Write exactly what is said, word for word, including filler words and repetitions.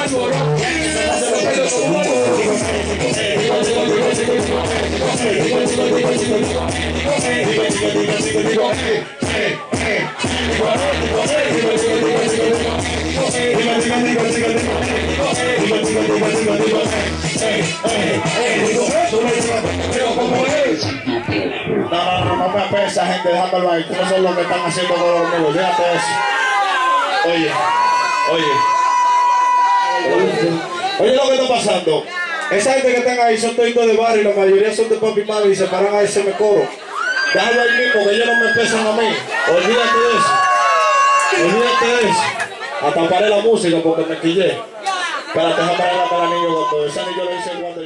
No, no, no, no me apesa, gente, déjamelo ahí. Ustedes son los que están haciendo dolor mío. Fíjate eso. Oye, oye. Oye lo que está pasando. Esa gente que están ahí son toditos de barrio y la mayoría son de papi y mami y se paran a ese me coro. Déjalo ahí mismo que ellos no me pesan a mí. Olvídate de eso. Olvídate de eso. Hasta paré la música porque me quillé. Espérate, déjame parar la para niño cuando ese anillo lo hice cuando